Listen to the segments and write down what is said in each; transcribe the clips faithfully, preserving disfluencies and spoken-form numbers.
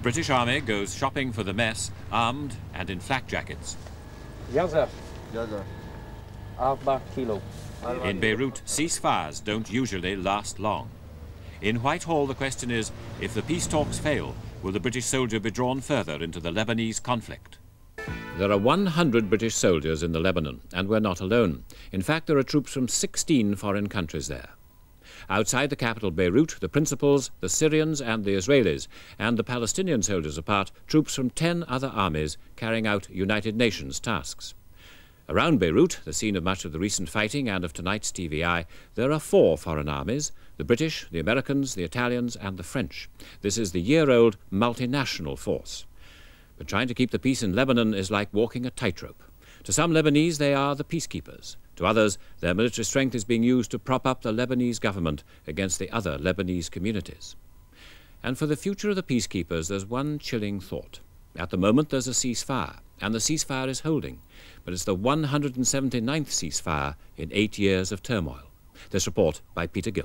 British Army goes shopping for the mess, armed and in flak jackets. Yaza. Yaza. Arba kilo. In Beirut, ceasefires don't usually last long. In Whitehall, the question is, if the peace talks fail, will the British soldier be drawn further into the Lebanese conflict? There are one hundred British soldiers in the Lebanon, and we're not alone. In fact, there are troops from sixteen foreign countries there. Outside the capital, Beirut, the principals, the Syrians and the Israelis, and the Palestinian soldiers apart, troops from ten other armies carrying out United Nations tasks. Around Beirut, the scene of much of the recent fighting and of tonight's T V I, there are four foreign armies: the British, the Americans, the Italians and the French. This is the year-old multinational force. But trying to keep the peace in Lebanon is like walking a tightrope. To some Lebanese, they are the peacekeepers. To others, their military strength is being used to prop up the Lebanese government against the other Lebanese communities. And for the future of the peacekeepers, there's one chilling thought. At the moment, there's a ceasefire, and the ceasefire is holding, but it's the one hundred seventy-ninth ceasefire in eight years of turmoil. This report by Peter Gill.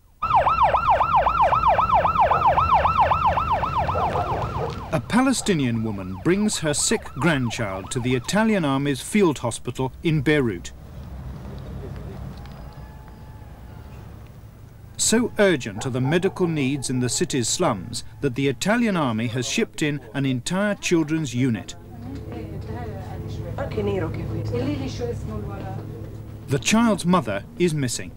A Palestinian woman brings her sick grandchild to the Italian Army's field hospital in Beirut. So urgent are the medical needs in the city's slums that the Italian Army has shipped in an entire children's unit. The child's mother is missing.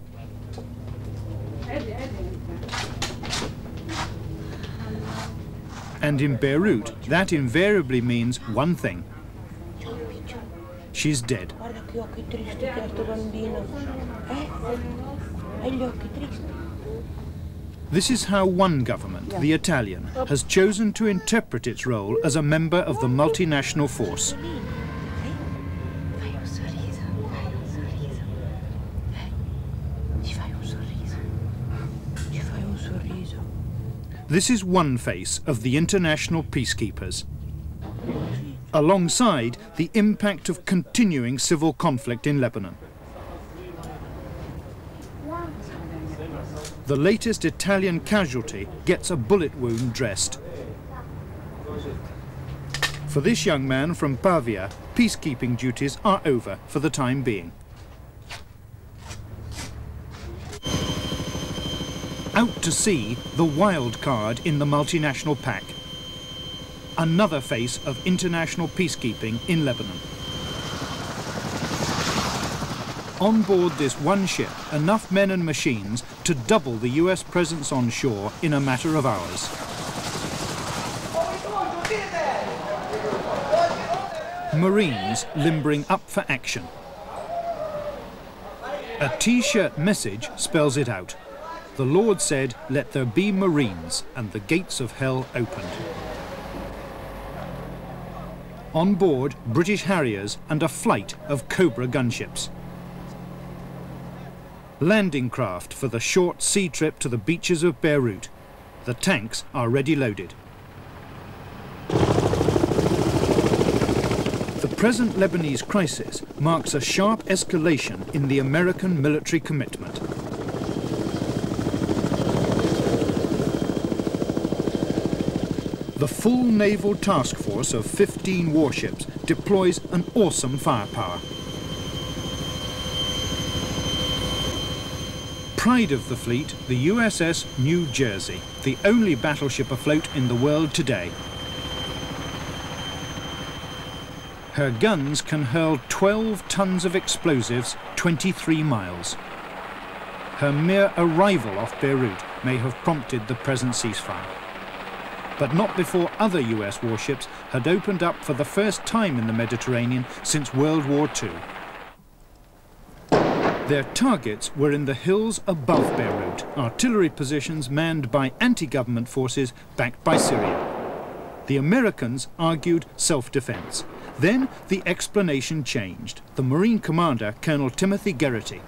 And in Beirut, that invariably means one thing. She's dead. This is how one government, the Italian, has chosen to interpret its role as a member of the multinational force. This is one face of the international peacekeepers, alongside the impact of continuing civil conflict in Lebanon. The latest Italian casualty gets a bullet wound dressed. For this young man from Pavia, peacekeeping duties are over for the time being. Out to sea, the wild card in the multinational pack. Another face of international peacekeeping in Lebanon. On board this one ship, enough men and machines to double the U S presence on shore in a matter of hours. Marines limbering up for action. A T-shirt message spells it out. The Lord said, "Let there be Marines," and the gates of hell opened. On board, British Harriers and a flight of Cobra gunships. Landing craft for the short sea trip to the beaches of Beirut. The tanks are ready loaded. The present Lebanese crisis marks a sharp escalation in the American military commitment. The full naval task force of fifteen warships deploys an awesome firepower. Pride of the fleet, the U S S New Jersey, the only battleship afloat in the world today. Her guns can hurl twelve tons of explosives twenty-three miles. Her mere arrival off Beirut may have prompted the present ceasefire, but not before other U S warships had opened up for the first time in the Mediterranean since World War Two. Their targets were in the hills above Beirut, artillery positions manned by anti-government forces backed by Syria. The Americans argued self-defense. Then the explanation changed. The Marine commander, Colonel Timothy Geraghty.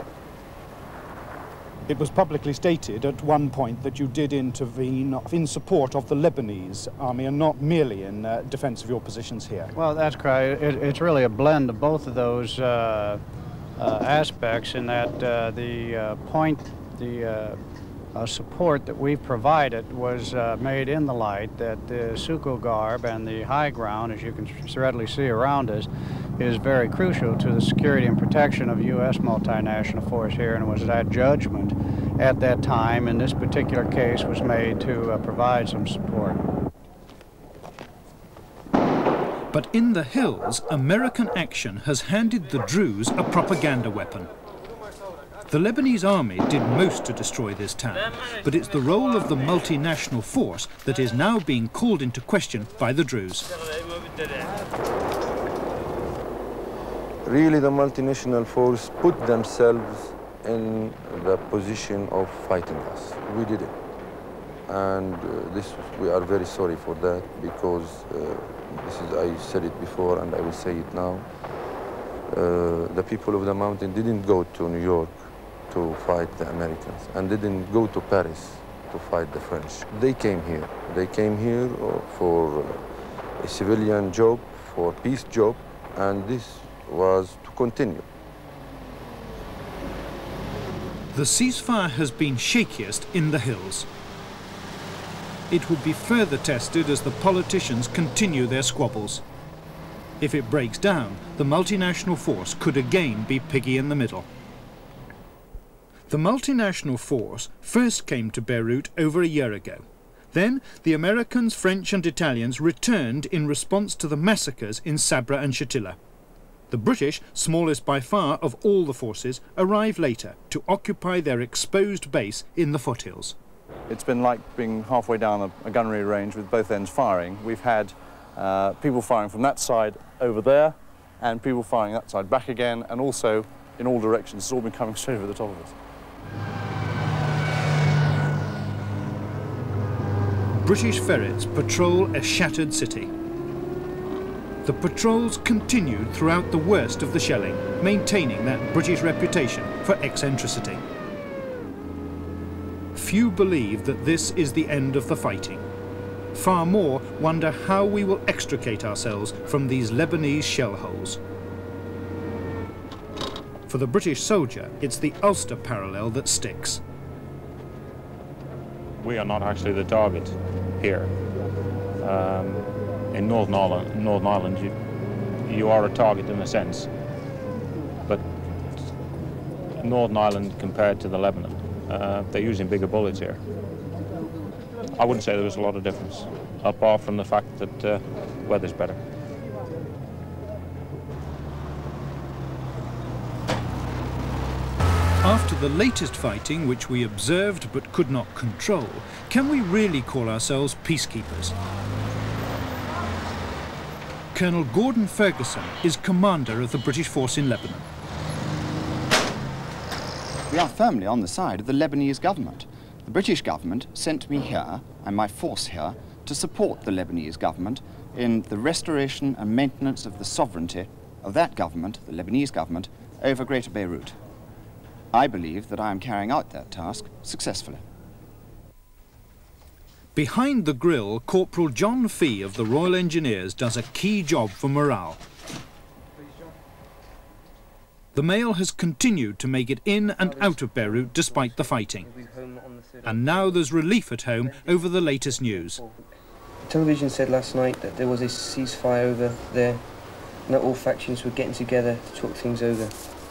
It was publicly stated at one point that you did intervene in support of the Lebanese army and not merely in uh, defense of your positions here. Well, that's correct. It, it's really a blend of both of those uh, uh, aspects in that uh, the uh, point, the uh, uh, support that we've provided was uh, made in the light that the Sukho Garb and the high ground, as you can readily see around us, is very crucial to the security and protection of U S multinational force here, and was that judgment at that time in this particular case was made to uh, provide some support. But in the hills, American action has handed the Druze a propaganda weapon. The Lebanese army did most to destroy this town, but it's the role of the multinational force that is now being called into question by the Druze. Really, the multinational force put themselves in the position of fighting us. We did it. And uh, this, we are very sorry for that, because uh, this is, I said it before and I will say it now. Uh, the people of the mountain didn't go to New York to fight the Americans, and didn't go to Paris to fight the French. They came here. They came here for a civilian job, for peace job, and this was to continue. The ceasefire has been shakiest in the hills. It would be further tested as the politicians continue their squabbles. If it breaks down, the multinational force could again be piggy in the middle. The multinational force first came to Beirut over a year ago. Then the Americans, French and Italians returned in response to the massacres in Sabra and Shatila. The British, smallest by far of all the forces, arrived later to occupy their exposed base in the foothills. It's been like being halfway down a, a gunnery range with both ends firing. We've had uh, people firing from that side over there, and people firing that side back again, and also in all directions. It's all been coming straight over the top of us. British ferrets patrol a shattered city. The patrols continued throughout the worst of the shelling, maintaining that British reputation for eccentricity. Few believe that this is the end of the fighting. Far more wonder how we will extricate ourselves from these Lebanese shell holes. For the British soldier, it's the Ulster parallel that sticks. We are not actually the target here. Um, in Northern Ireland, Northern Ireland you, you are a target in a sense. But Northern Ireland compared to the Lebanon, uh, they're using bigger bullets here. I wouldn't say there was a lot of difference, apart from the fact that uh, weather's better. After the latest fighting, which we observed but could not control, can we really call ourselves peacekeepers? Colonel Gordon Ferguson is commander of the British force in Lebanon. We are firmly on the side of the Lebanese government. The British government sent me here, and my force here, to support the Lebanese government in the restoration and maintenance of the sovereignty of that government, the Lebanese government, over Greater Beirut. I believe that I am carrying out that task successfully. Behind the grill, Corporal John Fee of the Royal Engineers does a key job for morale. The mail has continued to make it in and out of Beirut despite the fighting. And now there's relief at home over the latest news. Television said last night that there was a ceasefire over there, and that all factions were getting together to talk things over.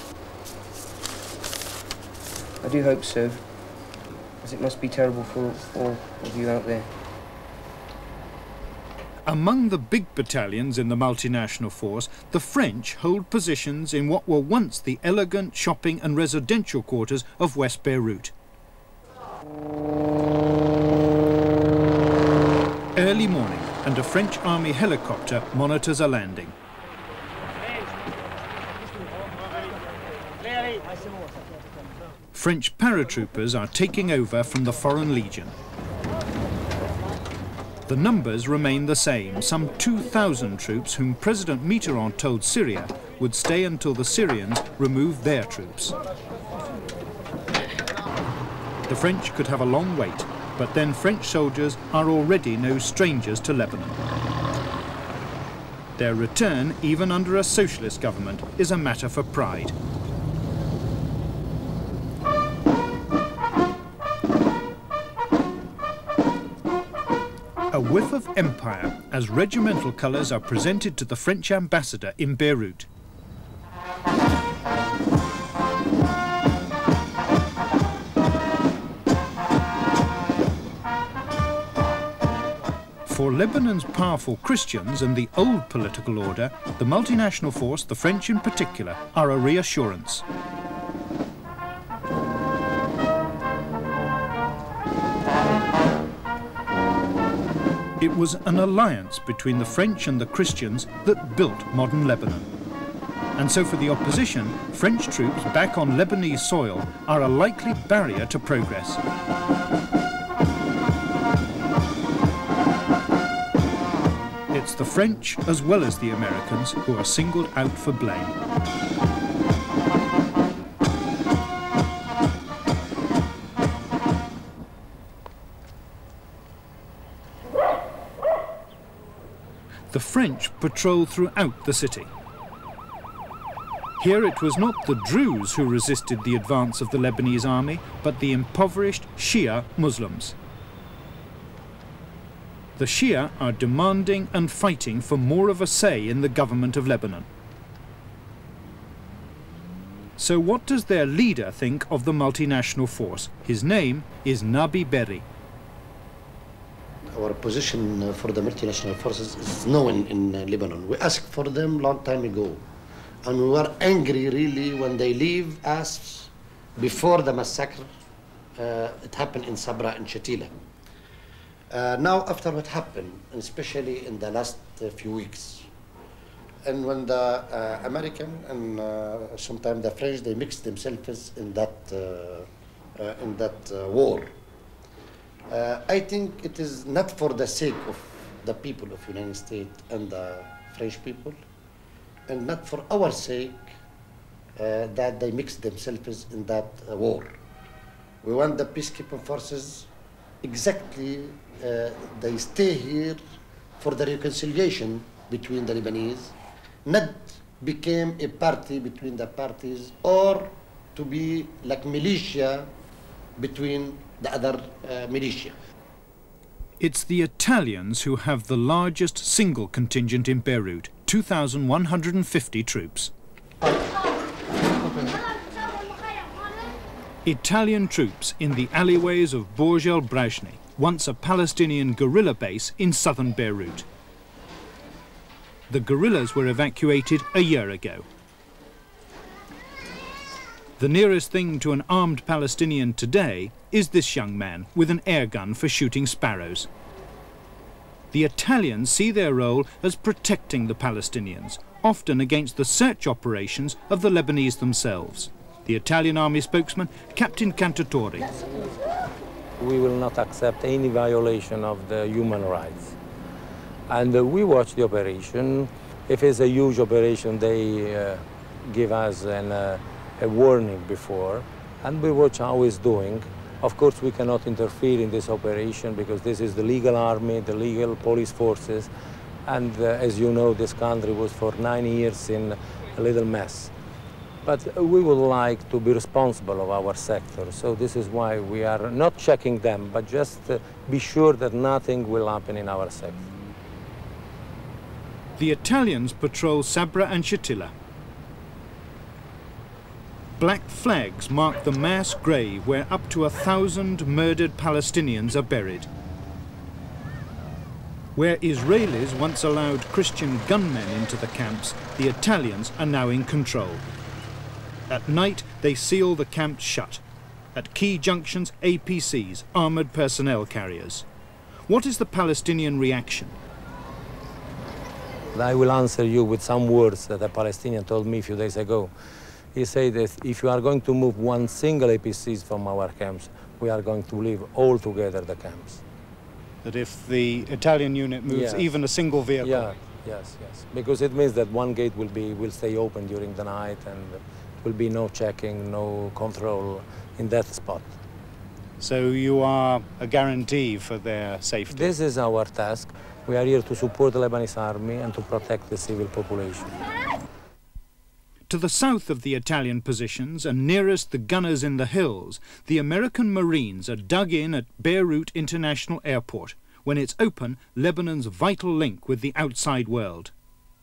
I do hope so, as it must be terrible for all of you out there. Among the big battalions in the multinational force, the French hold positions in what were once the elegant shopping and residential quarters of West Beirut. Early morning, and a French army helicopter monitors a landing. French paratroopers are taking over from the Foreign Legion. The numbers remain the same, some two thousand troops whom President Mitterrand told Syria would stay until the Syrians removed their troops. The French could have a long wait, but then French soldiers are already no strangers to Lebanon. Their return, even under a socialist government, is a matter for pride. whiff of empire as regimental colours are presented to the French ambassador in Beirut. For Lebanon's powerful Christians and the old political order, the multinational force, the French in particular, are a reassurance. It was an alliance between the French and the Christians that built modern Lebanon. And so for the opposition, French troops back on Lebanese soil are a likely barrier to progress. It's the French, as well as the Americans, who are singled out for blame. The French patrol throughout the city. Here it was not the Druze who resisted the advance of the Lebanese army, but the impoverished Shia Muslims. The Shia are demanding and fighting for more of a say in the government of Lebanon. So what does their leader think of the multinational force? His name is Nabi Berri. Our position for the multinational forces is known in Lebanon. We asked for them long time ago. And we were angry really when they leave us before the massacre. Uh, it happened in Sabra and Shatila. Uh, now, after what happened, and especially in the last uh, few weeks, and when the uh, American and uh, sometimes the French, they mixed themselves in that, uh, uh, in that uh, war, uh, I think it is not for the sake of the people of the United States and the French people, and not for our sake uh, that they mixed themselves in that uh, war. We want the peacekeeping forces exactly uh, they stay here for the reconciliation between the Lebanese, not became a party between the parties or to be like militia between the other uh, militia. It's the Italians who have the largest single contingent in Beirut, two thousand one hundred fifty troops. Italian troops in the alleyways of Burj al-Brajni, once a Palestinian guerrilla base in southern Beirut. The guerrillas were evacuated a year ago. The nearest thing to an armed Palestinian today is this young man with an air gun for shooting sparrows. The Italians see their role as protecting the Palestinians, often against the search operations of the Lebanese themselves. The Italian army spokesman, Captain Cantatori. We will not accept any violation of the human rights. And uh, we watch the operation. If it's a huge operation, they uh, give us an, uh, a warning before, and we watch how it's doing. Of course, we cannot interfere in this operation because this is the legal army, the legal police forces, and uh, as you know, this country was for nine years in a little mess. But we would like to be responsible of our sector, so this is why we are not checking them, but just uh, be sure that nothing will happen in our sector. The Italians patrol Sabra and Shatila. Black flags mark the mass grave where up to a thousand murdered Palestinians are buried. Where Israelis once allowed Christian gunmen into the camps, the Italians are now in control. At night, they seal the camps shut. At key junctions, A P Cs, armoured personnel carriers. What is the Palestinian reaction? I will answer you with some words that a Palestinian told me a few days ago. He said that if you are going to move one single A P Cs from our camps, we are going to leave altogether the camps. That if the Italian unit moves Yes. even a single vehicle? Yeah, yes, yes. Because it means that one gate will, be, will stay open during the night and will be no checking, no control in that spot. So you are a guarantee for their safety? This is our task. We are here to support the Lebanese army and to protect the civil population. To the south of the Italian positions and nearest the gunners in the hills, the American Marines are dug in at Beirut International Airport, when it's open, Lebanon's vital link with the outside world.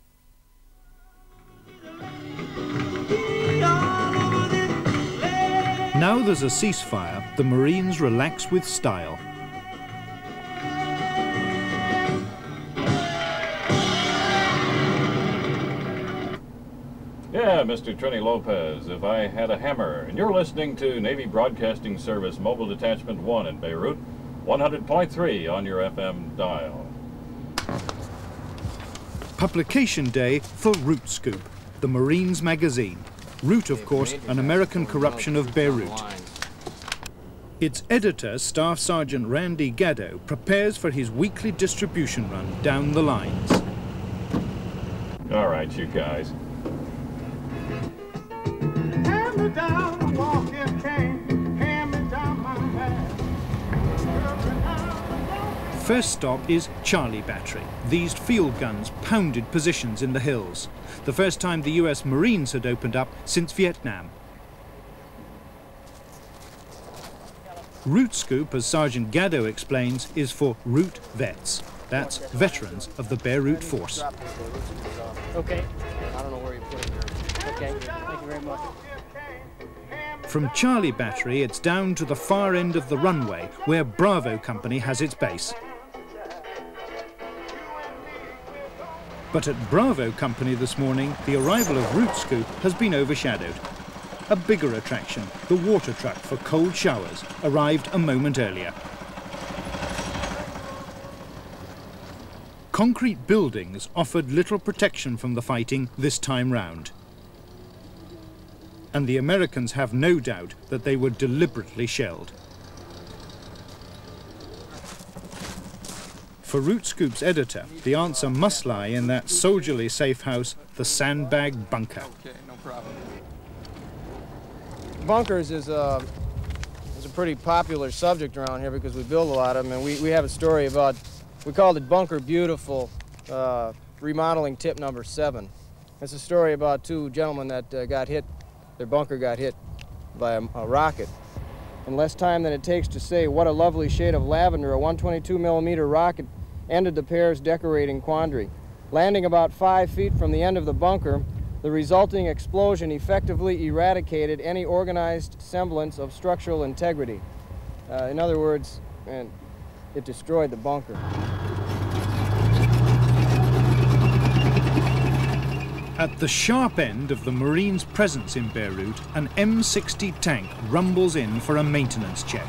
Now there's a ceasefire, the Marines relax with style. Yeah, Mister Trini Lopez, if I had a hammer, and you're listening to Navy Broadcasting Service Mobile Detachment one in Beirut, one hundred point three on your F M dial. Publication day for Root Scoop, the Marines magazine. Root, of course, an American corruption of Beirut. Its editor, Staff Sergeant Randy Gaddo, prepares for his weekly distribution run down the lines. All right, you guys. First stop is Charlie Battery. These field guns pounded positions in the hills. The first time the U S Marines had opened up since Vietnam. Root Scoop, as Sergeant Gaddo explains, is for Root Vets. That's veterans of the Beirut force. Okay. I don't know where you put it there. Okay. Thank you very much. From Charlie Battery, it's down to the far end of the runway, where Bravo Company has its base. But at Bravo Company this morning, the arrival of Root Scoop has been overshadowed. A bigger attraction, the water truck for cold showers, arrived a moment earlier. Concrete buildings offered little protection from the fighting this time round. And the Americans have no doubt that they were deliberately shelled. For Root Scoop's editor, the answer must lie in that soldierly safe house, the sandbag bunker. Okay, no problem. Bunkers is a, is a pretty popular subject around here because we build a lot of them, and we, we have a story about, we called it Bunker Beautiful, uh, remodeling tip number seven. It's a story about two gentlemen that uh, got hit, their bunker got hit by a, a rocket. In less time than it takes to say what a lovely shade of lavender, a one twenty-two millimeter rocket ended the pair's decorating quandary. Landing about five feet from the end of the bunker, the resulting explosion effectively eradicated any organized semblance of structural integrity. Uh, in other words, and it destroyed the bunker. At the sharp end of the Marines' presence in Beirut, an M sixty tank rumbles in for a maintenance check.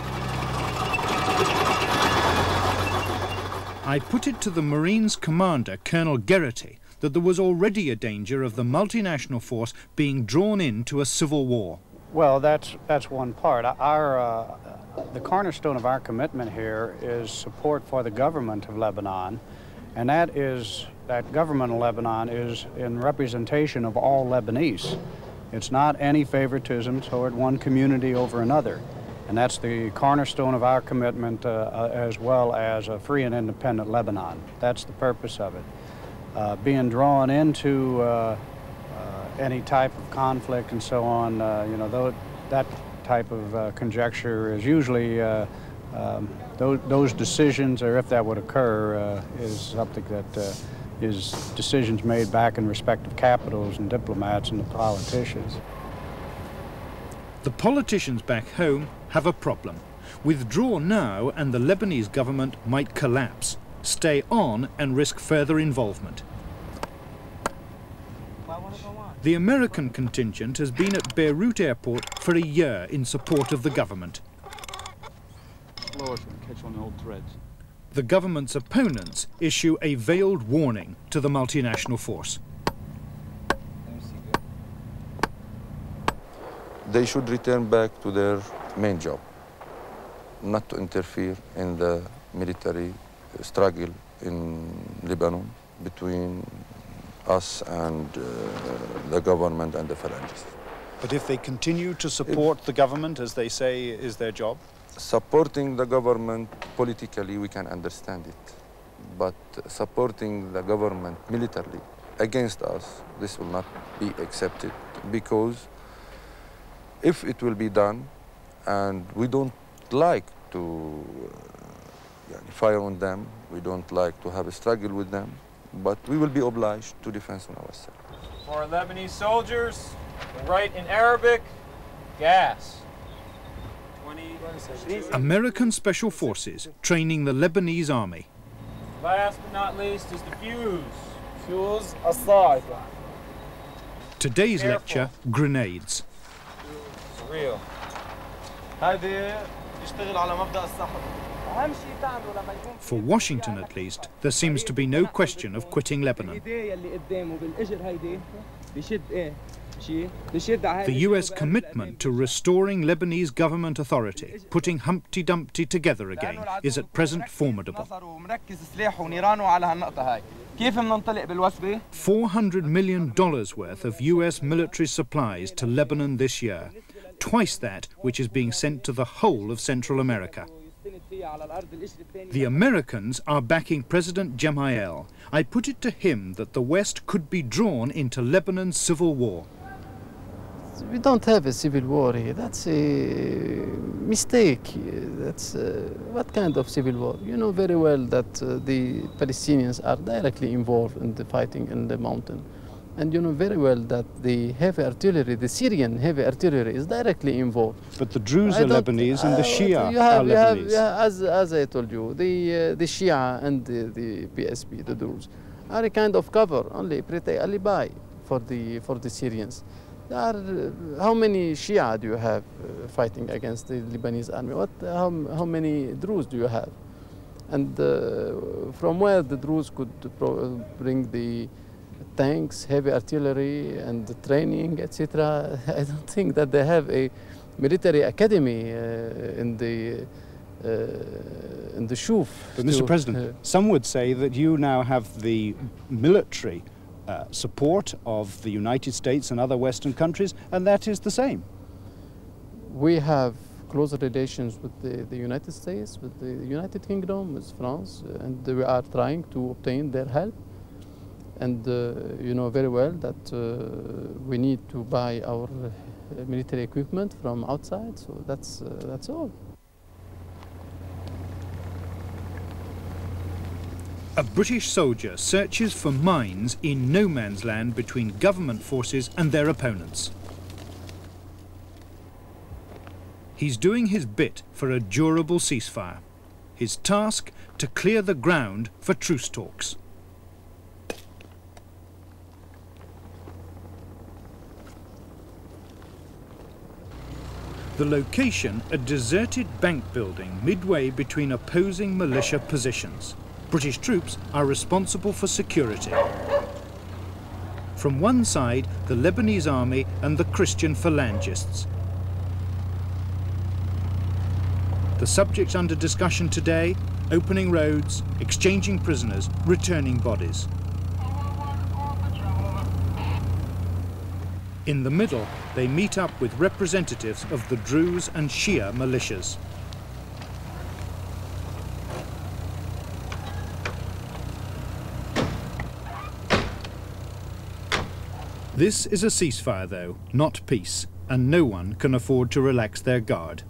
I put it to the Marines' commander, Colonel Geraghty, that there was already a danger of the multinational force being drawn into a civil war. Well, that's, that's one part. Our, uh, the cornerstone of our commitment here is support for the government of Lebanon, and that is, that government of Lebanon is in representation of all Lebanese. It's not any favoritism toward one community over another. And that's the cornerstone of our commitment, uh, uh, as well as a free and independent Lebanon. That's the purpose of it. Uh, being drawn into uh, uh, any type of conflict and so on, uh, you know, th that type of uh, conjecture is usually, uh, um, those, those decisions, or if that would occur, uh, is something that uh, is decisions made back in respective capitals and diplomats and the politicians. The politicians back home have a problem. Withdraw now and the Lebanese government might collapse. Stay on and risk further involvement. The American contingent has been at Beirut Airport for a year in support of the government. Catch on the old threads. The government's opponents issue a veiled warning to the multinational force. They should return back to their main job, not to interfere in the military struggle in Lebanon between us and uh, the government and the phalangists. But if they continue to support if, the government, as they say is their job? Supporting the government politically, we can understand it. But supporting the government militarily against us, this will not be accepted, because if it will be done, and we don't like to yani, fire on them. We don't like to have a struggle with them, but we will be obliged to defend ourselves. For Lebanese soldiers, write in Arabic, gas. American Special Forces training the Lebanese army. Last but not least is the fuse. Fuse الصاعقة. Today's lecture, grenades. It's real. For Washington, at least, there seems to be no question of quitting Lebanon. The U S commitment to restoring Lebanese government authority, putting Humpty Dumpty together again, is at present formidable. four hundred million dollars worth of U S military supplies to Lebanon this year, twice that which is being sent to the whole of Central America. The Americans are backing President Gemayel. I put it to him that the West could be drawn into Lebanon's civil war. We don't have a civil war here. That's a mistake. That's uh, what kind of civil war? You know very well that uh, the Palestinians are directly involved in the fighting in the mountain. And you know very well that the heavy artillery, the Syrian heavy artillery, is directly involved. But the Druze are Lebanese and the Shia you have, are you have, Lebanese. yeah, as, as I told you, the, uh, the Shia and the, the P S P, the Druze, are a kind of cover, only pretty alibi for the, for the Syrians. There are, uh, how many Shia do you have uh, fighting against the Lebanese army? What, how, how many Druze do you have? And uh, from where the Druze could pro bring the tanks, heavy artillery, and the training, et cetera. I don't think that they have a military academy uh, in the uh, in the Shuf. But Mister President, uh, some would say that you now have the military uh, support of the United States and other Western countries, and that is the same. We have close relations with the, the United States, with the United Kingdom, with France, and we are trying to obtain their help. And uh, you know very well that uh, we need to buy our uh, military equipment from outside, so that's, uh, that's all. A British soldier searches for mines in no man's land between government forces and their opponents. He's doing his bit for a durable ceasefire. His task, to clear the ground for truce talks. The location, a deserted bank building midway between opposing militia positions. British troops are responsible for security. From one side, the Lebanese army and the Christian phalangists. The subjects under discussion today, opening roads, exchanging prisoners, returning bodies. In the middle, they meet up with representatives of the Druze and Shia militias. This is a ceasefire, though, not peace, and no one can afford to relax their guard.